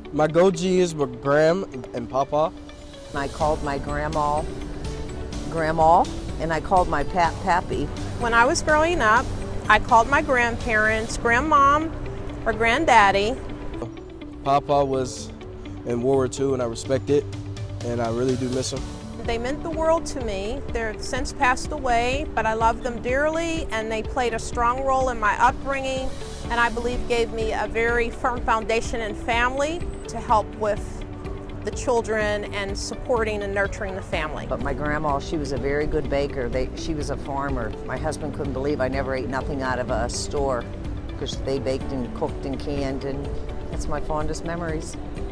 My Gogi is with Gram and Papa. I called my grandma, and I called my Pappy. When I was growing up, I called my grandparents grandmom or granddaddy. Papa was in World War II and I respect it, and I really do miss him. They meant the world to me. They're since passed away, but I love them dearly, and they played a strong role in my upbringing, and I believe gave me a very firm foundation in family to help with the children and supporting and nurturing the family. But my grandma, she was a very good baker. She was a farmer. My husband couldn't believe I never ate nothing out of a store because they baked and cooked and canned, and that's my fondest memories.